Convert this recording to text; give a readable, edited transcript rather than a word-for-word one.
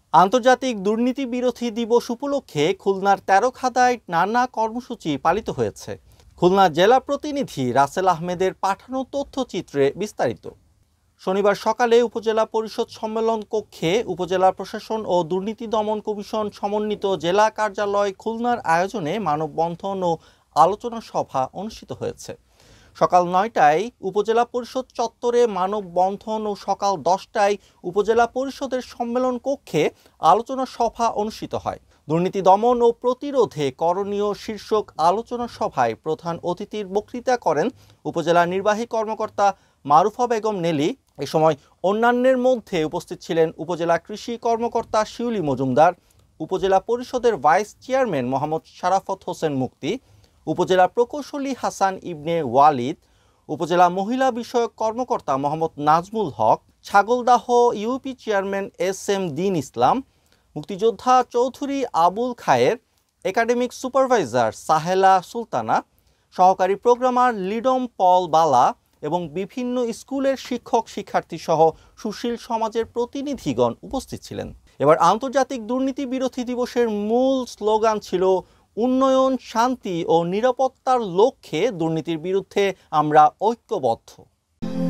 আন্তর্জাতিক দুর্নীতি বিরোধী দিবস উপলক্ষে খুলনার ১৩ খাদায় নানা কর্মসূচি পালিত হয়েছে। খুলনা জেলা প্রতিনিধি রাসেল আহমেদের পাঠানো তথ্যচিত্রে বিস্তারিত। শনিবার সকালে উপজেলা পরিষদ সম্মেলন কক্ষে উপজেলা প্রশাসন ও দুর্নীতি দমন কমিশন সমন্বিত জেলা কার্যালয় খুলনার আয়োজনে মানববন্ধন ও আলোচনা সভা অনুষ্ঠিত হয়েছে। সকাল ৯টায় উপজেলা পরিষদ চত্বরে মানববন্ধন ও সকাল ১০টায় উপজেলা পরিষদের সম্মেলন কক্ষে আলোচনা সভা অনুষ্ঠিত হয়। দুর্নীতি দমন ও প্রতিরোধে করণীয় শীর্ষক আলোচনা সভায় প্রধান অতিথির বক্তৃতা করেন উপজেলা নির্বাহী কর্মকর্তা মারুফা বেগম নেলি। এ সময় অন্যান্যের মধ্যে উপস্থিত ছিলেন উপজেলা কৃষি কর্মকর্তা শিউলি মজুমদার, উপজেলা পরিষদের ভাইস চেয়ারম্যান মোহাম্মদ শারাফত হোসেন মুক্তি, উপজেলা প্রকৌশলী হাসান ইবনে ওয়ালিদ, উপজেলা মহিলা বিষয়ক কর্মকর্তা Mohammad Nazmul Haque, Chhagaldah UP chairman SM Din Islam, মুক্তিযোদ্ধা চৌধুরী আবুল খায়ের, একাডেমিক সুপারভাইজার সাহেলা সুলতানা, সহকারী প্রোগ্রামার লিডম পল বালা এবং বিভিন্ন স্কুলের শিক্ষক শিক্ষার্থী সহ সুশীল সমাজের প্রতিনিধিগণ উপস্থিত ছিলেন। এবার আন্তর্জাতিক দুর্নীতি বিরোধী দিবসের মূল স্লোগান ছিল উন্নয়ন, শান্তি ও নিরাপত্তার লক্ষ্যে দুর্নীতির বিরুদ্ধে আমরা ঐক্যবদ্ধ।